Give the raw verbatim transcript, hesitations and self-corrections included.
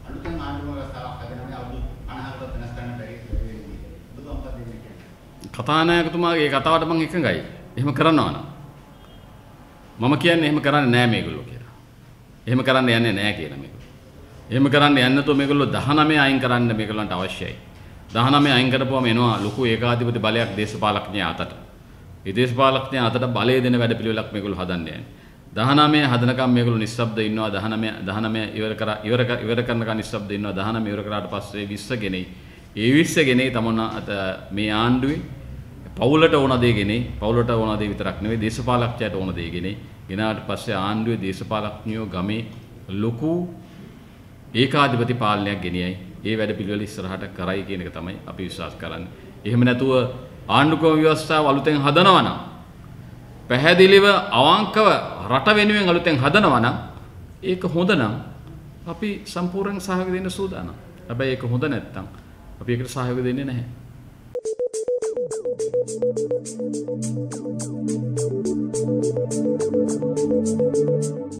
අලුතෙන් ආණ්ඩුව ව්‍යවස්ථාවක් හදනවා අවුරුදු පනහකට වෙනස් කරන්න බැරි වෙන්නේ. දුක මොකක්ද කියන්නේ? කතානායකතුමාගේ කතාවට මම එකඟයි. එහෙම කරනවා නම් මම කියන්නේ එහෙම කරන්නේ නැහැ මේගොල්ලෝ කියලා. එහෙම කරන්න යන්නේ නැහැ කියලා මේගොල්ලෝ. එහෙම කරන්න යන්නේ නැතුව මේගොල්ලෝ දහනවය අයින් කරන්න මේගොල්ලන්ට අවශ්‍යයි. දහනවය අයින් කරපුවම එනවා ලොකු ඒකාධිපති බලයක් දේශපාලඥයා අතට. ඒ දේශපාලඥයා අතට බලය දෙන වැඩ පිළිවෙලක් මේගොල්ලෝ හදන්නේ නැහැ. දහනවය හදනකම් මේගොල්ලෝ නිශ්ශබ්ද ඉන්නවා. දහනවය දහනවය ඉවර කර ඉවර ඉවර කරනකම් නිශ්ශබ්ද ඉන්නවා. දහනවය ඉවර කරාට පස්සේ විස්ස ගෙනෙයි. ඒ විස්ස ගෙනෙයි තමන මේ ආණ්ඩුවේ පවුලට ඕන දේ ගෙනෙයි. පවුලට ඕන දේ විතරක් නෙවෙයි දේශපාලකයන්ට ඕන දේ ගෙනෙයි. ගෙනාට පස්සේ ආණ්ඩුවේ දේශපාලඥයෝ ගමේ ලොකු ඒකාධිපති පාලනයක් ගෙනියයි. ඒ වැඩ පිළිවෙල ඉස්සරහට කරයි කියන එක තමයි අපි විශ්වාස කරන්නේ. එහෙම නැතුව ආණ්ඩුක්‍රම ව්‍යවස්ථාව අලුතෙන් හදනවා නම් පැහැදිලිව අවංකව රට වෙනුවෙන් අලුතෙන් හදනවා නම් ඒක හොඳ නම් අපි සම්පූර්ණ සහයෝගය දෙන්න සූදානම්. හැබැයි ඒක හොඳ නැත්නම් අපි ඒකට සහයෝගය දෙන්නේ නැහැ.